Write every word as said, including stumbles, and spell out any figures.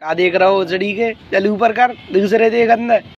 क्या देख रहा हो उजड़ी के, चल ऊपर कर, दूसरे देख अंदर।